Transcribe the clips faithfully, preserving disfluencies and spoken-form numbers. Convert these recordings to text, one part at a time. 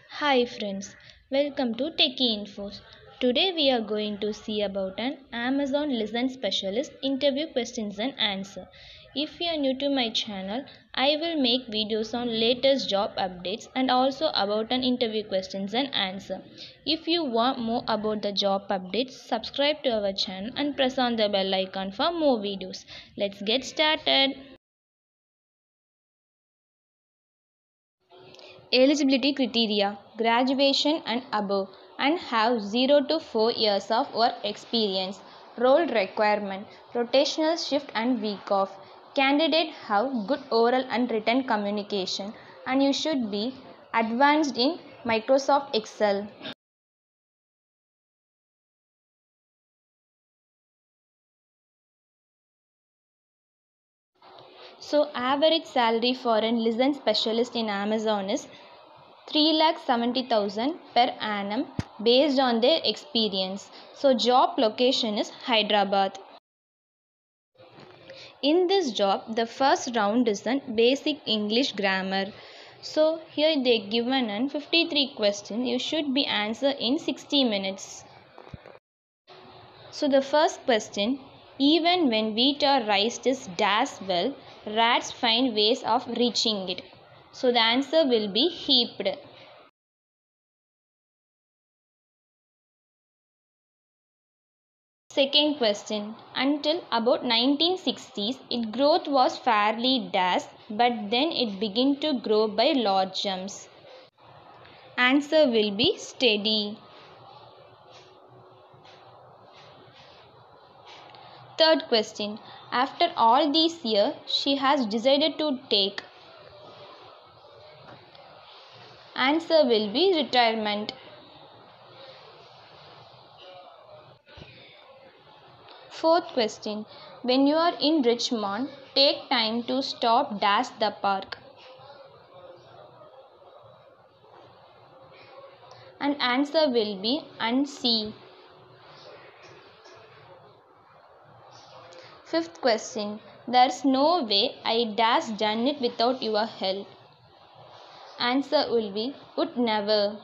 Hi friends, welcome to Techie Infos. Today we are going to see about an Amazon Listen Specialist interview questions and answer. If you are new to my channel, I will make videos on latest job updates and also about an interview questions and answer. If you want more about the job updates, subscribe to our channel and press on the bell icon for more videos. Let's get started. Eligibility criteria: graduation and above, and have zero to four years of work experience. Role requirement: rotational shift and week off. Candidate have good oral and written communication, and you should be advanced in Microsoft Excel. So average salary for an listen specialist in Amazon is three lakh seventy thousand per annum based on their experience. So job location is Hyderabad. In this job, the first round is an basic English grammar. So here they given an fifty-three question. You should be answer in sixty minutes. So the first question: even when wheat or rice is dashed well, rats find ways of reaching it. So the answer will be heaped. Second question: until about nineteen sixties, its growth was fairly dashed, but then it began to grow by large jumps. Answer will be steady. Third question: after all these years, she has decided to take. Answer will be retirement. Fourth question: when you are in Richmond, take time to stop dash the park. And answer will be and see. Fifth question: there's no way I dash done it without your help. Answer will be would never.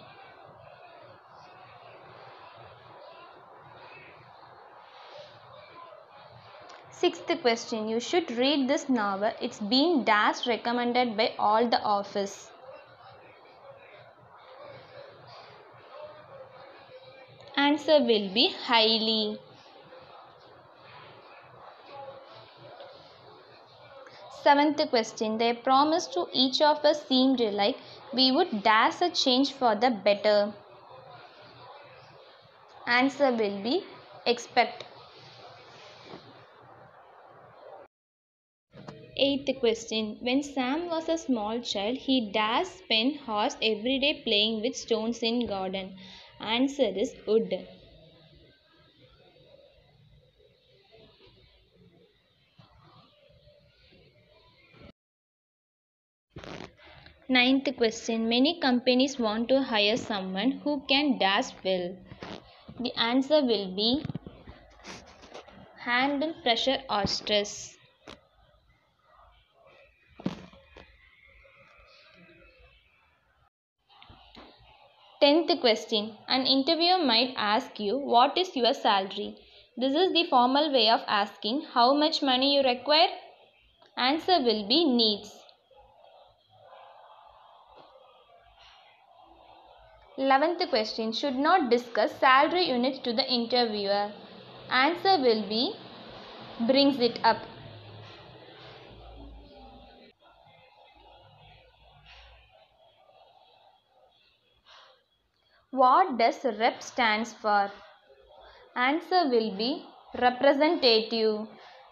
Sixth question: you should read this novel. It's been dash recommended by all the office. Answer will be highly. Seventh question: they promised to each of us seemed like we would dash a change for the better. Answer will be expect. Eighth question: when Sam was a small child, he dash spent hours every day playing with stones in garden. Answer is wood. Ninth question: many companies want to hire someone who can dash well. The answer will be handle pressure or stress. Tenth question: an interviewer might ask you, what is your salary? This is the formal way of asking how much money you require. Answer will be needs. Eleventh question: should not discuss salary units to the interviewer. Answer will be brings it up. What does rep stands for? Answer will be representative.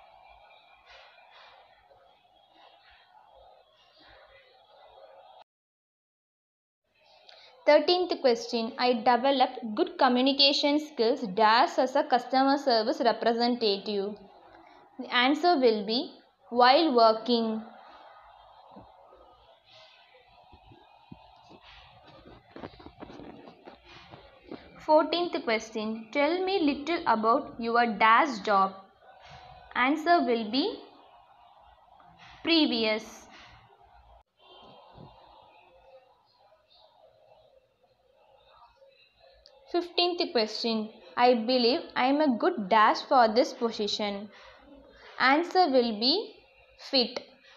Thirteenth question: I developed good communication skills dash as a customer service representative. The answer will be while working. Fourteenth question: tell me little about your dash job. Answer will be previous. fifteenth question. I believe I am a good dash for this position. Answer will be fit.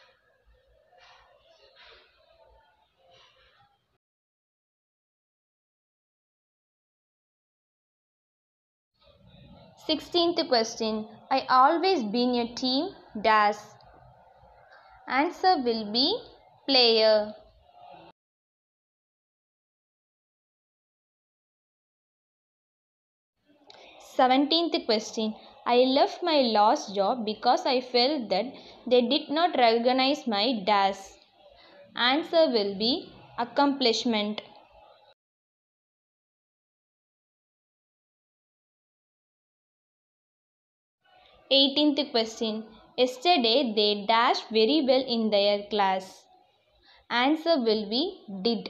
sixteenth question. I always been a team dash. Answer will be player. seventeenth question. I left my last job because I felt that they did not recognize my dash. Answer will be accomplishment. eighteenth question. Yesterday they dashed very well in their class. Answer will be did.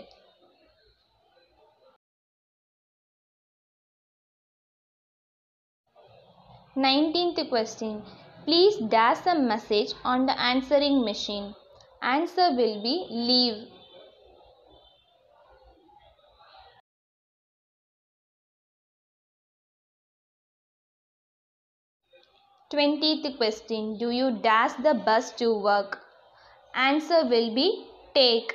nineteenth question. Please dash a message on the answering machine. Answer will be leave. twentieth question. Do you dash the bus to work? Answer will be take.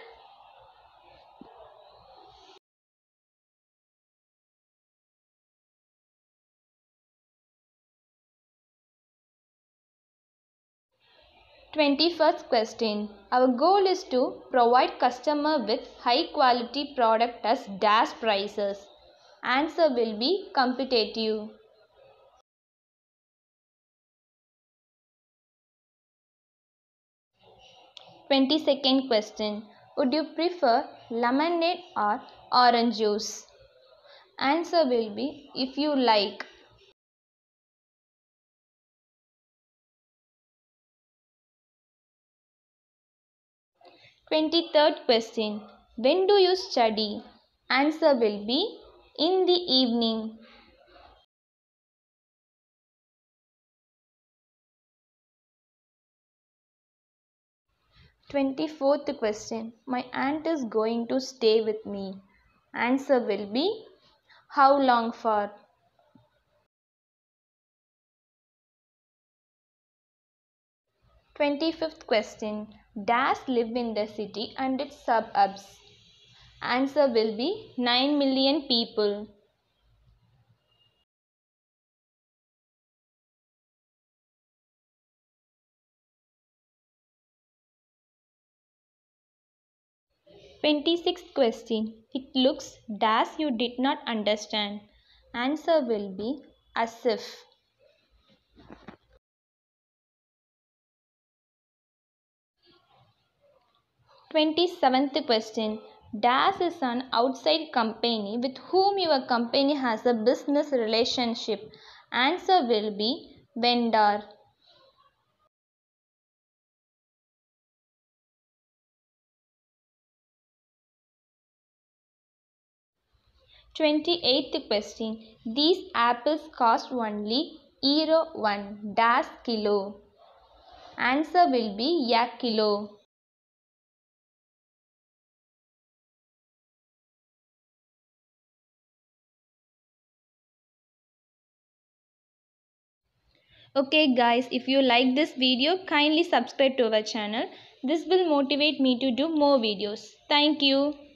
twenty-first question. Our goal is to provide customer with high quality product at dash prices. Answer will be competitive. twenty-second question. Would you prefer lemonade or orange juice? Answer will be if you like. twenty-third question. When do you study? Answer will be in the evening. twenty-fourth question. My aunt is going to stay with me. Answer will be how long for? twenty-fifth question. Dash live in the city and its suburbs. Answer will be nine million people. twenty-sixth question. It looks dash you did not understand. Answer will be as if. twenty-seventh question. Dash is an outside company with whom your company has a business relationship. Answer will be vendor. twenty-eighth question. These apples cost only euro one dash kilo. Answer will be yak kilo. Okay guys, if you like this video, kindly subscribe to our channel. This will motivate me to do more videos. Thank you.